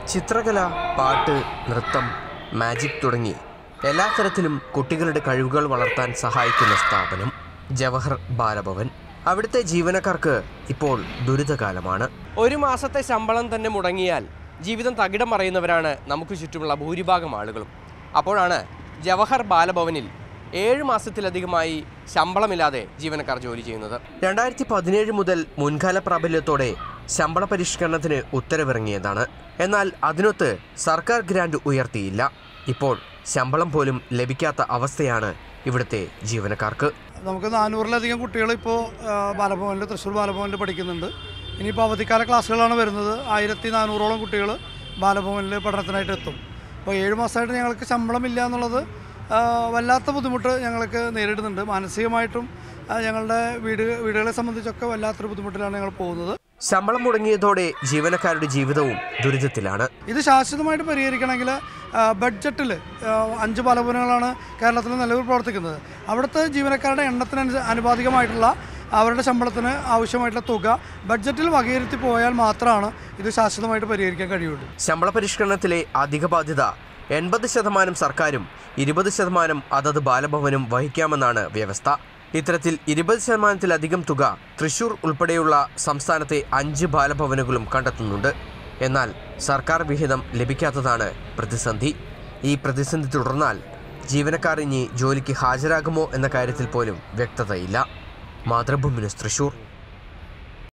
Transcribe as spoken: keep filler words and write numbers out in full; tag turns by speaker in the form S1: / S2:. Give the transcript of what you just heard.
S1: ചിത്രകല, പാട്ട്, നൃത്തം, മാജിക് തുടങ്ങി എല്ലാ തരത്തിലും കുട്ടികളുടെ കഴിവുകൾ വളർത്താൻ സഹായിക്കുന്ന സ്ഥാപനം ജവഹർ ബാലഭവൻ. അവിടുത്തെ ജീവനക്കാർക്ക് ഇപ്പോൾ ദുരിതകാലമാണ്. ഒരു മാസത്തെ ശമ്പളം തന്നെ മുടങ്ങിയാൽ ജീവിതം തകിടം മറിയുന്നവരാണ് നമുക്ക് ചുറ്റുമുള്ള ഭൂരിഭാഗം ആളുകളും. അപ്പോഴാണ് ജവഹർ ബാലഭവനിൽ ഏഴ് മാസത്തിലധികമായി ശമ്പളമില്ലാതെ ജീവനക്കാർ ജോലി ചെയ്യുന്നത്. രണ്ടായിരത്തി പതിനേഴ് മുതൽ മുൻകാല പ്രാബല്യത്തോടെ ശമ്പള പരിഷ്കരണത്തിന് ഉത്തരവിറങ്ങിയതാണ്. എന്നാൽ അതിനൊത്ത് സർക്കാർ ഗ്രാന്റ് ഉയർത്തിയില്ല. ഇപ്പോൾ ശമ്പളം പോലും ലഭിക്കാത്ത അവസ്ഥയാണ് ഇവിടുത്തെ ജീവനക്കാർക്ക്.
S2: നമുക്ക് നാനൂറിലധികം കുട്ടികൾ ഇപ്പോൾ ബാലഭവനിൽ തൃശ്ശൂർ ബാലഭവനിൽ പഠിക്കുന്നുണ്ട്. ഇനിയിപ്പോൾ അവധിക്കാല ക്ലാസ്സുകളാണ് വരുന്നത്. ആയിരത്തി നാനൂറോളം കുട്ടികൾ ബാലഭവനിൽ പഠനത്തിനായിട്ട് എത്തും. അപ്പോൾ ഏഴ് മാസമായിട്ട് ഞങ്ങൾക്ക് ശമ്പളമില്ല എന്നുള്ളത് വല്ലാത്ത ബുദ്ധിമുട്ട് ഞങ്ങൾക്ക് നേരിടുന്നുണ്ട്. മാനസികമായിട്ടും ഞങ്ങളുടെ വീട് വീടുകളെ സംബന്ധിച്ചൊക്കെ വല്ലാത്തൊരു ബുദ്ധിമുട്ടിലാണ് ഞങ്ങൾ പോകുന്നത്.
S1: ശമ്പളം മുടങ്ങിയതോടെ ജീവനക്കാരുടെ ജീവിതവും ദുരിതത്തിലാണ്.
S2: ഇത് ശാശ്വതമായിട്ട് പരിഹരിക്കണമെങ്കിൽ ബഡ്ജറ്റിൽ അഞ്ച് ബാലഭവനുകളാണ് കേരളത്തിൽ നിലവിൽ പ്രവർത്തിക്കുന്നത്. അവിടുത്തെ ജീവനക്കാരുടെ എണ്ണത്തിന് അനുപാതികമായിട്ടുള്ള അവരുടെ ശമ്പളത്തിന് ആവശ്യമായിട്ടുള്ള തുക ബഡ്ജറ്റിൽ വകയിരുത്തി പോയാൽ മാത്രമാണ് ഇത് ശാശ്വതമായിട്ട് പരിഹരിക്കാൻ കഴിയുള്ളൂ.
S1: ശമ്പള പരിഷ്കരണത്തിലെ അധിക ബാധ്യത എൺപത് ശതമാനം സർക്കാരും ഇരുപത് ശതമാനം അതത് ബാലഭവനും വഹിക്കാമെന്നാണ് വ്യവസ്ഥ. ഇത്തരത്തിൽ ഇരുപത് ശതമാനത്തിലധികം തുക തൃശൂർ ഉൾപ്പെടെയുള്ള സംസ്ഥാനത്തെ അഞ്ച് ബാലഭവനുകളും കണ്ടെത്തുന്നുണ്ട്. എന്നാൽ സർക്കാർ വിഹിതം ലഭിക്കാത്തതാണ് പ്രതിസന്ധി. ഈ പ്രതിസന്ധി തുടർന്നാൽ ജീവനക്കാർ ഇനി ജോലിക്ക് ഹാജരാകുമോ എന്ന കാര്യത്തിൽ പോലും വ്യക്തതയില്ല. മാതൃഭൂമി ന്യൂസ്, തൃശൂർ.